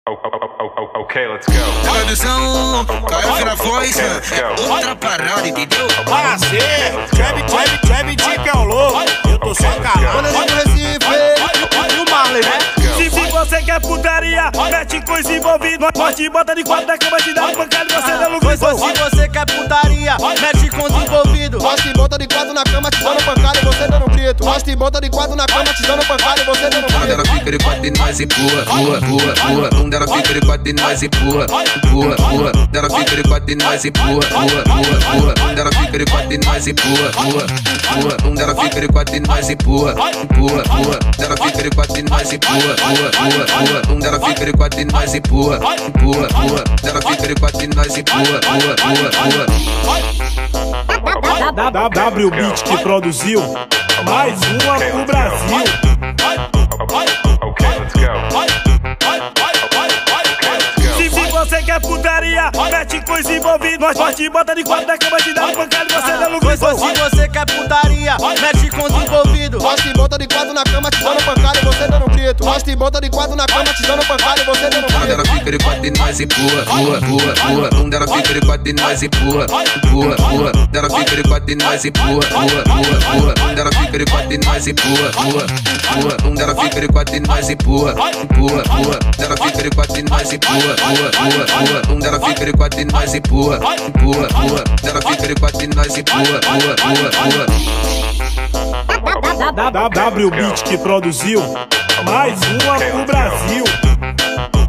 Okay, let's go. Produção, caiu na voz, outra parada, entendeu? Jab, que é o louco. Eu tô só calando ali no Recife. E o Marley, né? Se você quer putaria, mete coisa envolvida. Nós te bota de quatro na cama, te dá um pancada e você dá no grito. Se você quer putaria, mete com os envolvidos. Nós te bota de quatro na cama, te dando pancada e você dando grito. Nós te bota de quatro na cama, te dando pancada e você dando grito. Ela fica de quatro e nós empurra, pula. Ela fica de quatro e nós empurra. Ela fica de quatro e nós empurra. Ela fica de quatro e nós empurra. Ela fica de quatro e nós empurra. Ela fica de quatro e nós empurra. Ela fica de quatro e nós empurra. Ela fica de quatro e nós empurra. W Beat que produziu mais uma pro Brasil. Okay, let's go. Se você quer putaria, mete coisa envolvida. Nós te bota de quatro na cama, te dá um pancada e você dá no grito. Se você quer putaria, mete com os envolvidos. Nós te bota de quatro na cama, te dando pancada e você dando grito. Nós te bota de quatro na cama, te dando pancada e você dando grito. Ela fica de quatro e nós empurra. Ela fica de quatro e nós empurra. Ela fica de quatro e nós empurra. Ela fica de quatro e nós empurra. Ela fica de quatro e nós empurra. Ela fica de quatro e nós empurra. Ela fica de quatro e nós empurra. Ela fica de quatro e nós empurra. W Beat que produziu mais uma pro Brasil.